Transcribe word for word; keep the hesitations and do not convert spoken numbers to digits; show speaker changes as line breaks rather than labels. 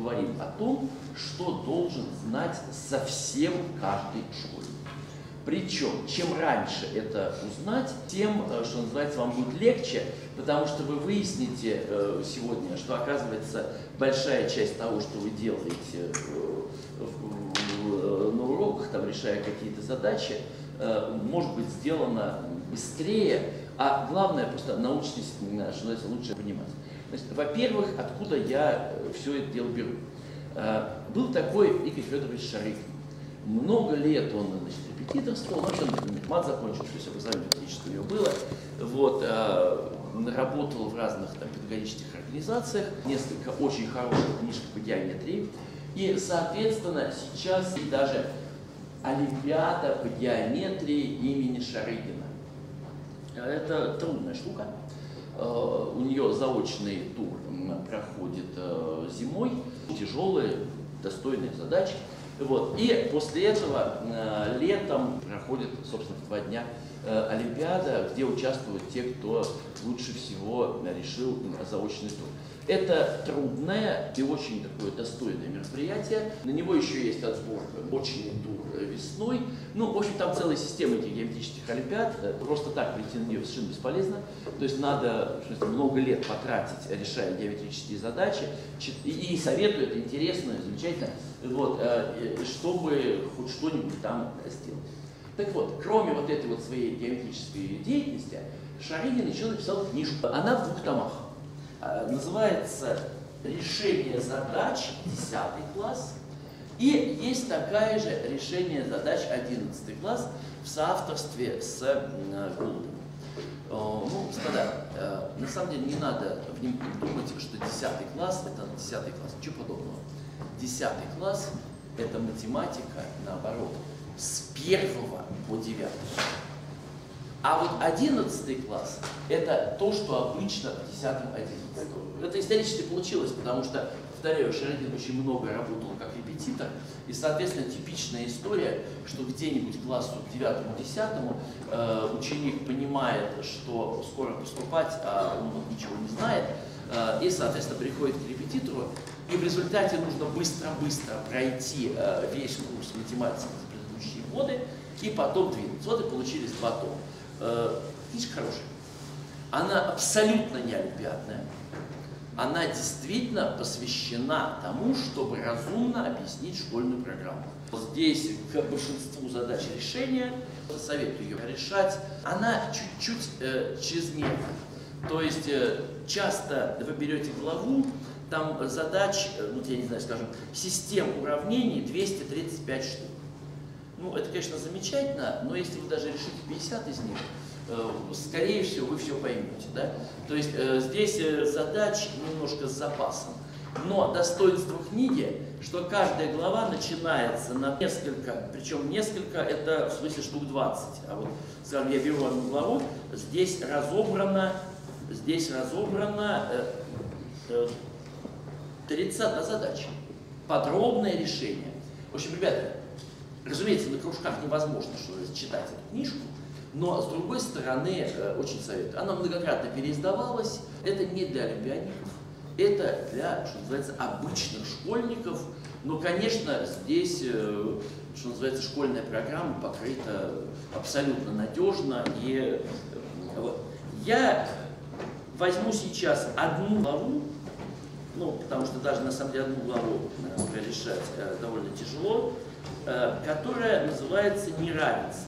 говорим о том, что должен знать совсем каждый школьник. Причем, чем раньше это узнать, тем, что называется, вам будет легче, потому что вы выясните сегодня, что, оказывается, большая часть того, что вы делаете на уроках, там, решая какие-то задачи, может быть сделано быстрее, а главное, просто научитесь, что называется, лучше понимать. Во-первых, откуда я все это дело беру? Был такой Игорь Федорович Шарыгин. Много лет он, значит, репетиторствовал, вообще он мехмат закончил, то есть образование фактически у него было. Вот, а, работал в разных там, педагогических организациях, несколько очень хороших книжек по геометрии. И, соответственно, сейчас и даже Олимпиада по геометрии имени Шарыгина. Это трудная штука. У нее заочный тур проходит зимой, тяжелые, достойные задачи. Вот. И после этого э, летом проходит, собственно, два дня э, Олимпиада, где участвуют те, кто лучше всего решил заочный тур. Это трудное и очень такое достойное мероприятие. На него еще есть отбор очный тур весной. Ну, в общем, там целая система этих геометрических олимпиад. Просто так прийти на нее совершенно бесполезно. То есть надо в смысле, много лет потратить, решая геометрические задачи. И, и советую, это интересно, замечательно, вот, чтобы хоть что-нибудь там сделать. Так вот, кроме вот этой вот своей геометрической деятельности, Шарыгин еще написал книжку. Она в двух томах. Называется «Решение задач десятый класс». И есть такая же «Решение задач одиннадцатый класс» в соавторстве с Голубевым. Ну, господа, на самом деле не надо думать, что десятый класс – это десятый класс. Ничего подобного. десятый класс – это математика, наоборот, с первого по девятый. А вот одиннадцатый класс – это то, что обычно в десятом одиннадцатом. Это исторически получилось, потому что, повторяю, Шарыгин очень много работал как репетитор, и, соответственно, типичная история, что где-нибудь классу к девятому-десятому э, ученик понимает, что скоро поступать, а он ничего не знает, э, и, соответственно, приходит к репетитору, и в результате нужно быстро-быстро пройти э, весь курс математики за предыдущие годы, и потом двинуться. Вот и получились два тома. Э, книжка хорошая. Она абсолютно не олимпиадная. Она действительно посвящена тому, чтобы разумно объяснить школьную программу. Здесь к большинству задач решения, советую ее решать, она чуть-чуть э, чрезмерна. То есть э, часто вы берете главу, там задач, э, ну я не знаю, скажем, систем уравнений двести тридцать пять штук. Ну, это, конечно, замечательно, но если вы даже решите пятьдесят из них, скорее всего, вы все поймете. Да? То есть э, здесь задач немножко с запасом. Но достоинство книги, что каждая глава начинается на несколько, причем несколько, это в смысле штук двадцать. А вот, скажем, я беру одну главу, здесь разобрано, здесь разобрано э, э, тридцать одна задача. Подробное решение. В общем, ребята, разумеется, на кружках невозможно что читать эту книжку, но, с другой стороны, очень советую. Она многократно переиздавалась. Это не для олимпиадников, это для, что называется, обычных школьников. Но, конечно, здесь, что называется, школьная программа покрыта абсолютно надежно. И вот. Я возьму сейчас одну главу, ну, потому что даже, на самом деле, одну главу решать довольно тяжело, которая называется «Неравенство».